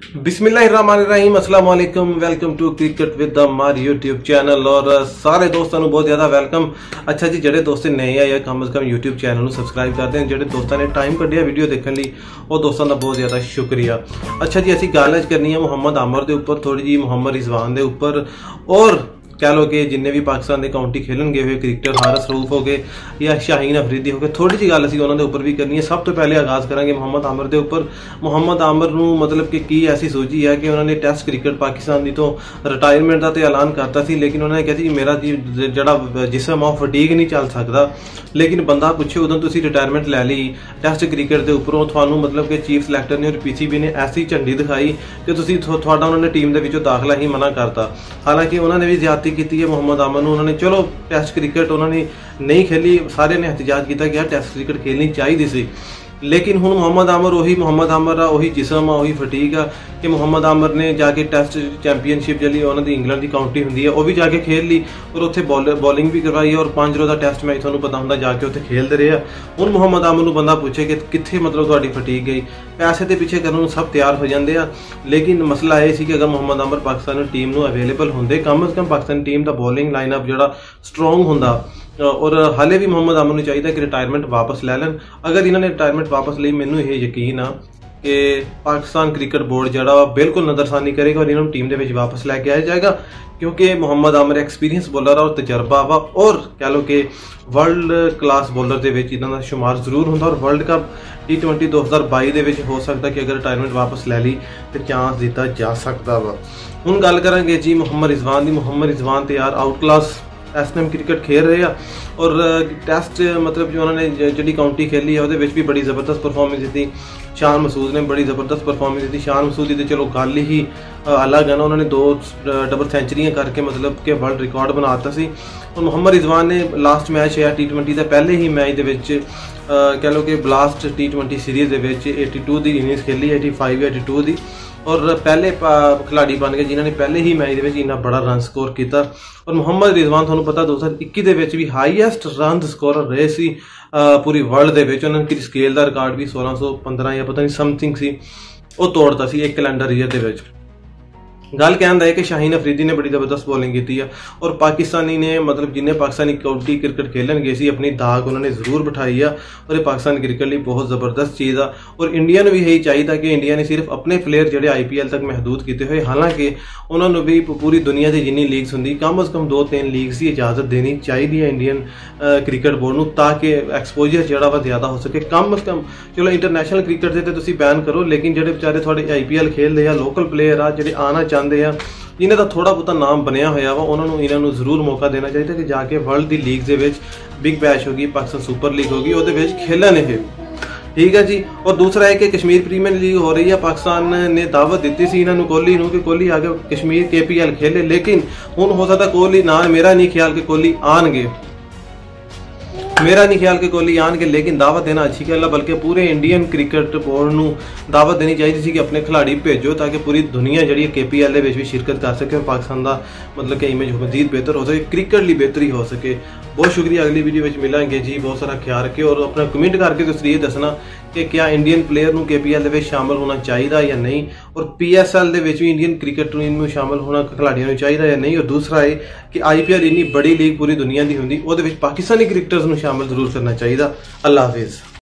बिस्मिल्लाहिर्रहमानिर्रहीम, अस्सलाम वालेकुम। Welcome to cricket with the मार यूट्यूब चैनल। और सारे दोस्तों बहुत ज़्यादा वेलकम। अच्छा जी, ਜਿਹੜੇ ਦੋਸਤ ਨਏ ਆ ਜਾਂ ਕਮ ਸੇ ਕਮ YouTube ਚੈਨਲ ਨੂੰ ਸਬਸਕ੍ਰਾਈਬ ਕਰਦੇ ਹਨ, ਜਿਹੜੇ ਦੋਸਤਾਂ ਨੇ ਟਾਈਮ ਕੱਢਿਆ ਵੀਡੀਓ ਦੇਖਣ ਲਈ, ਉਹ ਦੋਸਤਾਂ ਦਾ ਬਹੁਤ ਜ਼ਿਆਦਾ ਸ਼ੁਕਰੀਆ। ਅੱਛਾ ਜੀ, ਅਸੀਂ ਗੱਲ ਅੱਜ ਕਰਨੀ ਹੈ ਮੁਹੰਮਦ ਆਮਰ ਦੇ ਉੱਪਰ, ਥੋੜੀ ਜੀ ਮੁਹੰਮਦ ਰਿਜ਼ਵਾਨ ਦੇ ਉੱਪਰ, और कह लो कि जिन्ने भी पाकिस्तान के काउंटी खेलन गए हुए क्रिकेटर हारिस रऊफ हो गए या शाहीन अफरीदी हो गए, थोड़ी जी गल असीं उन्हां दे उपर भी करनी है। सब तो पहले आगाज़ करांगे मुहम्मद आमर के उपर। मुहम्मद आमर नूं मतलब कि की ऐसी सोची है कि उन्होंने टैस्ट क्रिकेट पाकिस्तान की तो रिटायरमेंट का तो ऐलान करता सी, लेकिन उन्होंने कहा कि मेरा जी जिहड़ा जिसम आ फटीक नहीं चल सकता। लेकिन बंदा पूछे उदों तुसीं रिटायरमेंट लै ली टैस्ट क्रिकेट के उपरों, तुहानूं मतलब कि चीफ सिलेक्टर ने और PCB ने ऐसी झंडी दिखाई कि तुसीं तुहाडा उन्होंने टीम के विचों दाखला ही मना करता। हालांकि उन्होंने भी ज्यादती की है मुहम्मद आमर नूं। उन्होंने चलो टैस्ट क्रिकेट उन्होंने नहीं खेली, सारे ने एहतजाज किया कि यार टैस्ट क्रिकेट खेलनी चाहिए सी, लेकिन हुण मुहम्मद आमर मुहम्मद आमर आ, वही जिसम आ, वही फटीक आ कि मुहम्मद आमर ने जाके टैस्ट चैंपीयनशिप जी उन्होंने इंग्लैंड की काउंटी होंगी है वह भी जाके खेल ली, और उत्थे बॉलिंग भी करवाई, और 5 रोज़ा टैस्ट मैच थोड़ा पता होंगे जाके उत्थे खेलते रहे। हुण मुहम्मद आमर नूं बंदा पूछे कि कित्थे मतलब तुहाडी फटीक गई, पैसे के पीछे करने सब तैयार हो जाते हैं। लेकिन मसला यह सी कि अगर मुहम्मद आमर पाकिस्तान टीम नूं अवेलेबल होंदे, कम से कम पाकिस्तान टीम का बॉलिंग लाइनअप जिहड़ा स्ट्रोंग होंदा, और हाले भी मुहम्मद आमर नूं चाहिए कि रिटायरमेंट वापस लै लैन। अगर इन्होंने रिटायरमेंट वापस ली, मैनूं ये यकीन आ कि पाकिस्तान क्रिकेट बोर्ड जिहड़ा बिल्कुल नज़रसानी करेगा और इन्होंने टीम के विच वापस लैके आया जाएगा, क्योंकि मुहम्मद आमर एक्सपीरियंस बॉलर आ और तजर्बा वा, और कह लो कि वर्ल्ड क्लास बॉलर के विच इन्हां दा शुमार जरूर होंदा। और वर्ल्ड कप T20 2022 दे विच हो सकता कि अगर रिटायरमेंट वापस लै ली तो चांस दिता जा सकता वा। हुण गल करांगे जी मुहम्मद रिजवान दी। मुहम्मद रिजवान तो यार आउट क्लास S&M क्रिकेट खेल रहे हैं, और टैस्ट मतलब जो उन्होंने जी काउंटी खेली है वो भी बड़ी ज़बरदस्त परफॉर्मेंस दी। शान मसूद ने बड़ी ज़बरदस्त परफॉर्मेंस दी। शान मसूद की तो चलो गल ही अलग है ना, उन्होंने 2 डबल सेंचुरियां करके मतलब कि वर्ल्ड रिकॉर्ड बनाता सी। और मुहम्मद रिजवान ने लास्ट मैच है T20 का पहले ही मैच के कह लो कि ब्लास्ट T20 सीरीज़ 82 की इनिंग्स खेली, 85 82 की, और पहले खिलाड़ी बन गए जिन्होंने पहले ही मैच इन्ना बड़ा रन स्कोर किया। और मुहम्मद रिजवान थोड़ा पता 2021 भी हाईएस्ट रन स्कोरर रहे सी पूरी वर्ल्ड के। उन्होंने स्केल का रिकॉर्ड भी 1615 या पता नहीं समथिंग सी वो तोड़ता सी एक कैलेंडर ईयर के। गल कहना है कि शाहीन अफरीदी ने बड़ी ज़बरदस्त बॉलिंग की है, और पाकिस्तानी ने मतलब जिन्हें पाकिस्तानी काउंटी क्रिकेट खेलन गए सी अपनी दाग उन्होंने जरूर बिठाई है, और ये पाकिस्तान क्रिकेट लिए बहुत ज़बरदस्त चीज़ है। और इंडिया ने भी यही चाहिए कि इंडिया ने सिर्फ अपने प्लेयर जोड़े IPL तक महदूद किए हुए, हालांकि उन्होंने भी पूरी दुनिया की जिन्नी लीग्स होंगी कम से कम 2-3 लीग्स की इजाजत देनी चाहिए है इंडियन क्रिकेट बोर्ड को, ताकि एक्सपोजर जोड़ा वा ज़्यादा हो सके। कम से कम चलो इंटरनेशनल क्रिकेट से तो बैन करो, लेकिन जो बेचारे थोड़े IPL खेलते हैं लोकल प्लेयर आ जो आना चाहते हैं, इन्हें तो थोड़ा बहुता नाम बनया होया वा, उन्होंने इन्होंने जरूर मौका देना चाहिए कि जाके वर्ल्ड की लीग के बिग बैश होगी, पाकिस्तान सुपर लीग होगी, वो खेलन ये ठीक है जी। और दूसरा है कि कश्मीर प्रीमियर लीग हो रही है, पाकिस्तान ने दावत दी सी इन्होंने कोहली कि कोहली आगे कश्मीर KPL खेले, लेकिन हुण हो सकता कोहली ना, मेरा नहीं ख्याल कि कोहली आनगे, मेरा नहीं ख्याल कि कोहली आनगे, लेकिन दावत देना अच्छी गल है। बल्कि पूरे इंडियन क्रिकेट बोर्ड को दावत देनी चाहिए थी कि अपने खिलाड़ी भेजो, ताकि पूरी दुनिया जी KPL भी शिरकत कर सके, पाकिस्तान का मतलब कि इमेज मजीद बेहतर हो सके, क्रिकेट लिए बेहतरी हो सके। बहुत शुक्रिया, अगली वीडियो में मिलेंगे जी। बहुत सारा ख्याल रखें, और अपना कमेंट करके तो ये दसना कि क्या इंडियन प्लेयर को KPL में शामिल होना चाहिए या नहीं, और PSL भी इंडियन क्रिकेट में शामिल होना खिलाड़ियों चाहिए या नहीं। और दूसरा है कि IPL इन्नी बड़ी लीग पूरी दुनिया की होंगी, वो पाकिस्तानी क्रिकेटर्स को शामिल जरूर करना चाहिए। अल्लाह हाफिज़।